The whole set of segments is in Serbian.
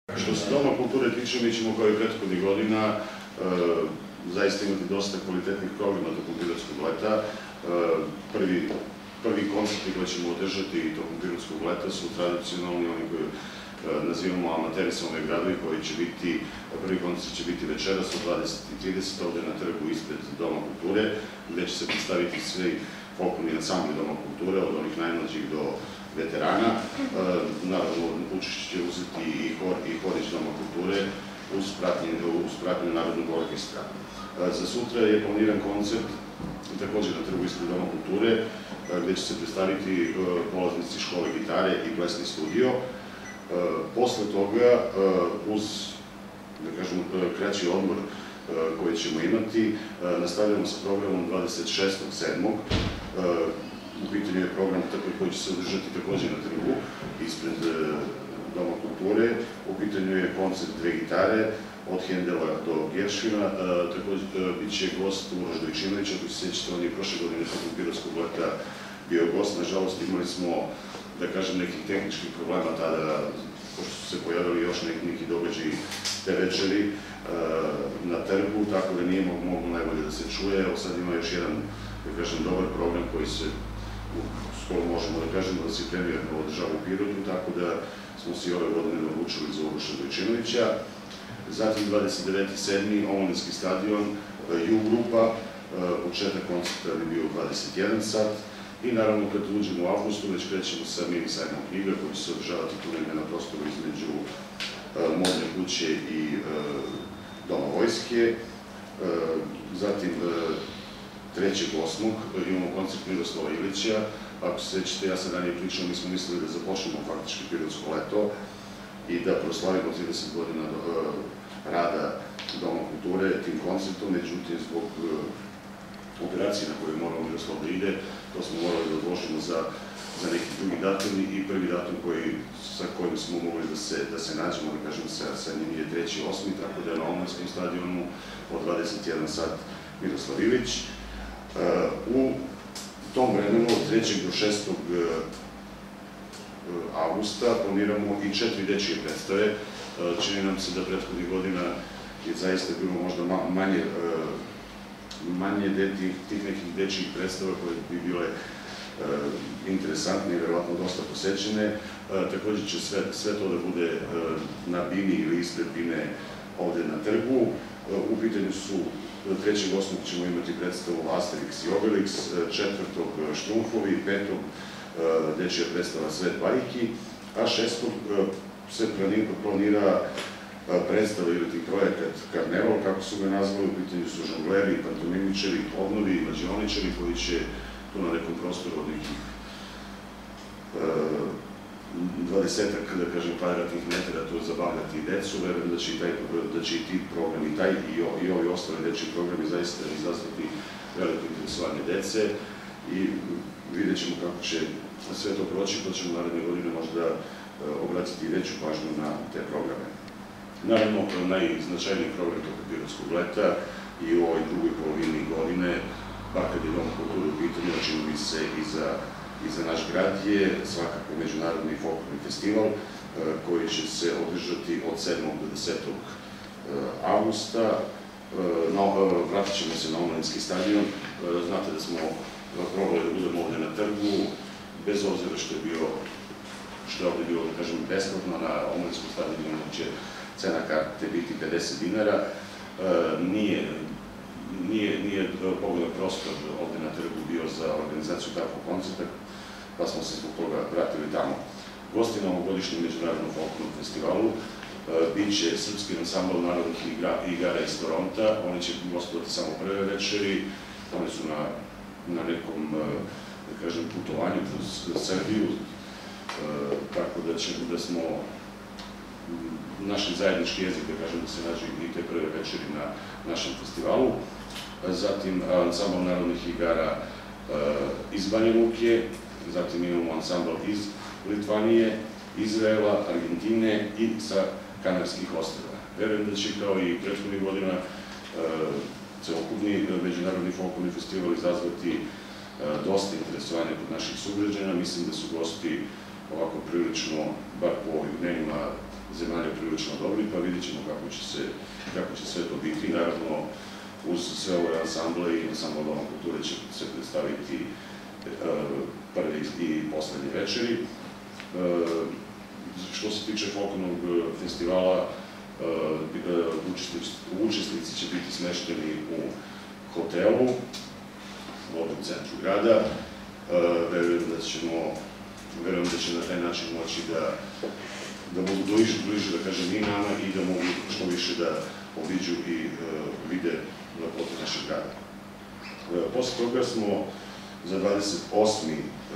Što se Doma kulture tiče, mi ćemo kao i prethodnih godina zaista imati dosta kvalitetnih programa tokom Pirotskog leta. Prvi koncerti koje ćemo održati tokom Pirotskog leta su tradicionalni, oni koje nazivamo amaterisovne gradovi, koji će biti, prvi koncert će biti večeras od 20:30 ovde na trgu ispred Doma kulture, gde će se predstaviti svi folklorni ansambli Doma kulture, od onih najmlađih do veterana. Naravno, učešće će uzeti i horić Doma kulture uz pratnju Narodnog orkestra. Za sutra je planiran koncert, takođe na trgu ispred Doma kulture, gde će se predstaviti polaznici škole gitare i plesni studio. Posle toga, uz, da kažemo, kraći odmor koji ćemo imati, nastavljamo sa programom 26.7. U pitanju je program koji će se održati takođe na trgu ispred Doma kulture. U pitanju je koncert dve gitare, od Hendela do Gershvina. Takođe bit će gost Uroš Dojčinović, ako se sjećate, on je prošle godine tokom Pirotskog leta bio gost. Nažalost, imali smo, da kažem, nekih tehničkih problema tada, pošto su se pojavili još neki događaji te večeri na trgu, tako da nije moglo najbolje da se čuje. Evo sad ima još jedan, da kažem, dobar program koji se skoro možemo da kažemo da se premijerno održava u Pirotu, tako da smo se i ove godine odlučili za Uroša Dojčinovića. Zatim 29.7. Omladinski stadion, Ju grupa, početak koncerta bi bio 21 sat. I naravno, kad uđemo u avgustu, već krećemo sa mini sajmom knjiga koji će se održavati tu negde na prostoru između Modne kuće i Doma vojske. Zatim 3.8. imamo koncert Miroslava Ilića. Ako se sećate, ja sam ranije pričao, mi smo mislili da započnemo faktički Pirotsko leto i da proslavimo 30 godina rada Doma kulture tim koncertom, međutim, zbog operacije na koju je morao Miroslav da ide, to smo morali da odložimo za neki drugi datum i prvi datum sa kojim smo mogli da se nađemo, da kažem, sa njim je 3.8. tako da je na Omlanskom stadionu od 21 sat Miroslav Ilić. U tom vremenu od 3. do 6. avgusta planiramo i 4 dečije predstave. Čini nam se da prethodnih godina je zaista bilo možda manje tih nekih dečijih predstava koje bi bile interesantne i verovatno dosta posećene. Takođe će sve to da bude na bini ili ispred bine ovde na trgu. U pitanju su 3.8. ćemo imati predstavu Asterix i Obelix, 4. Štrumfovi, 5. dečija predstava Svet bajki, a 6. se planira predstava ili ti projekat Karneval, kako su ga nazvali. U pitanju su žongleri, pantomimičari, obnovi i mađioničari koji će tu na nekom prostoru od nekih 20-ak, da kažem, kvadratnih metara tu zabavljati decu. Verujem da će i ti programi, i ovi ostali dečji programi zaista izazvati veliko interesovanje dece i vidjet ćemo kako će sve to proći, pa ćemo naredne godine možda obratiti veću pažnju na te programe. Naravno, najznačajniji program toga Pirotskog leta i u ovoj drugoj polovini godine, bar kad je Dom kulture u pitanju, čini mi se i za naš grad, je svakako Međunarodni folklorni festival koji će se održati od 7. do 10. avgusta. Vratit ćemo se na Omladinski stadion. Znate da smo probali da budemo ovde na trgu, bez obzira što je ovde bilo, da kažem, besplatno. Na Omladinskom stadionu će cena karte biti 50 dinara. Nije pogodan prostor ovde na trgu bio za organizaciju takvog koncerta, pa smo se zbog toga vratili tamo. Gosti na ovogodišnjem Međunarodnom folklornom festivalu biće srpski ansambl narodnih igara iz Toronta. Oni će gostovati samo prve večeri. Oni su na nekom, da kažem, putovanju kroz Srbiju, tako da smo našli zajednički jezik, da kažem, da se nađe i te prve večeri na našem festivalu. Zatim ansambl narodnih igara iz Banja Luke, zatim imamo ansambl iz Litvanije, Izraela, Argentine i sa Kanarskih ostrva. Verujem da će kao i prethodnih godina celokupni Međunarodni folklorni festival izazvati dosta interesovanja kod naših sugrađana. Mislim da su gosti ovako prilično, bar po ovim dnevima, zemalja prilično dobri, pa vidjet ćemo kako će sve to biti. Naravno, uz sve ove ansamble i ansambl Doma kulture će se predstaviti prvi i poslednji večeri. Što se tiče folklornog festivala, učesnici će biti smešteni u hotelu u centru grada. Verujem da će na taj način moći da budu bliže, da kažem, i nama i da mogu što više da obiđu i vide lepotu našeg grada. Posle toga smo za 28.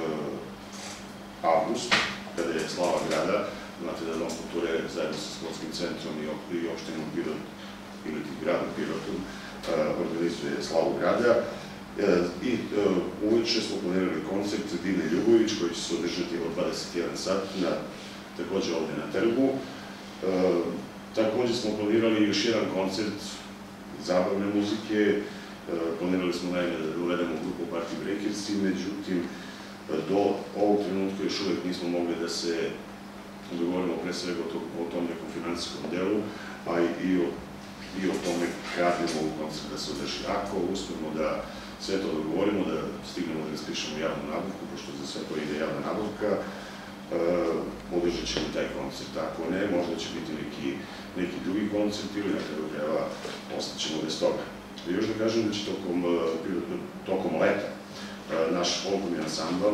avgust, kada je slava grada, znate da Dom kulture zajedno sa sportskim centrom i opštinom Pirot ili gradom Pirotom organizuje slavu grada. I uveče smo planirali koncert Dine Ljubović koji će se održati od 21 sat, takođe ovde na trgu. Takođe smo planirali još jedan koncert zabavne muzike. Planirali smo naime da uvedemo grupu Party Breakersi, međutim, do ovog trenutka još uvek nismo mogli da se dogovorimo pre svega o tom nekom finansijskom delu, a i o tome kad je mogu koncert da se održi. Ako uspemo da sve to dogovorimo, da stignemo da raspišemo javnu nabavku, pošto za sve to ide javna nabavka, održat ćemo taj koncert. Ako ne, možda će biti neki drugi koncert ili na kraju krajeva ostaćemo bez toga. Još da kažem da će tokom leta naš folklorni ansambl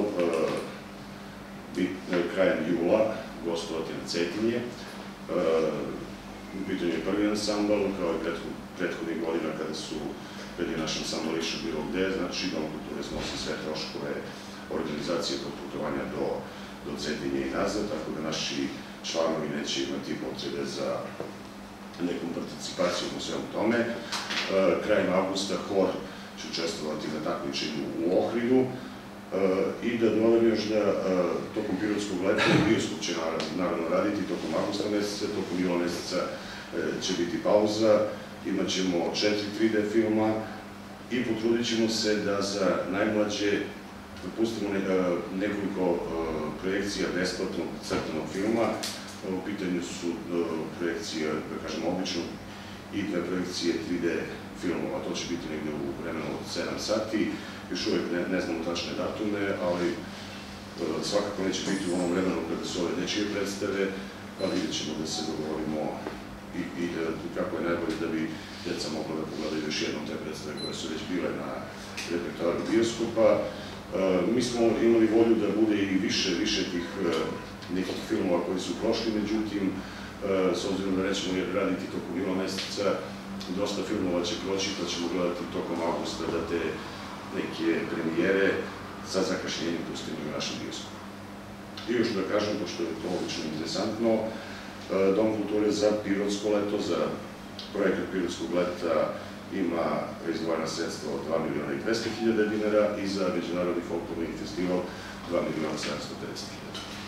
krajem jula gostovati na Cetinje. U pitanju je prvi ansambl, kao i prethodnih godina kada je naš ansambl išao bilo gde, znači Dom kulture snosi sve troškove organizacije tog putovanja do Cetinje i nazad, tako da naši članovi neće imati potrebe za nekom participacijom u svemu tome. Krajem avgusta hor će učestvovati na takmičenju u Ohridu i da dodam još da tokom pirotskog leta bioskop će naravno raditi tokom avgusta meseca, tokom jula meseca će biti pauza, imat ćemo 4 3D filma i potrudit ćemo se da za najmlađe pustimo nekoliko projekcija besplatnog crtanog filma. U pitanju su projekcije, da kažem, obično i dve projekcije 3D filmova. To će biti negde u vremenu od 7 sati. Još uvek ne znamo tačne datume, ali svakako neće biti u onom vremenu kada su ove dečije predstave, pa vidjet ćemo da se dogovorimo i kako je najbolje da bi djeca mogla da pogledaju još jednom te predstave koje su već bile na repertoaru bioskopa. Mi smo imali volju da bude i više tih nekih filmova koji su prošli, međutim, s obzirom da nećemo raditi tokom jula meseca, dosta filmova će proći, pa ćemo gledati tokom avgusta da te neke premijere sa zakašnjenjem pustimo u našem bioskopu. I još da kažem, pošto je to obično interesantno, Dom kulture za Pirotsko leto, za projekat Pirotskog leta ima izdvojena sredstva od 2.200.000 dinara i za Međunarodni folklorni festival 2.750.000.